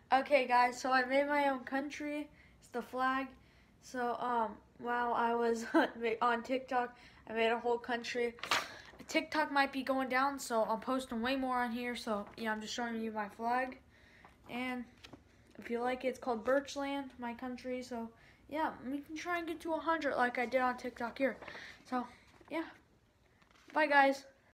Okay, guys, so I made my own country. It's the flag. So, while I was on TikTok, I made a whole country. TikTok might be going down, so I'm posting way more on here. So, yeah, I'm just showing you my flag. And if you like it, it's called Birchland, my country. So, yeah, we can try and get to 100 like I did on TikTok here. So, yeah. Bye, guys.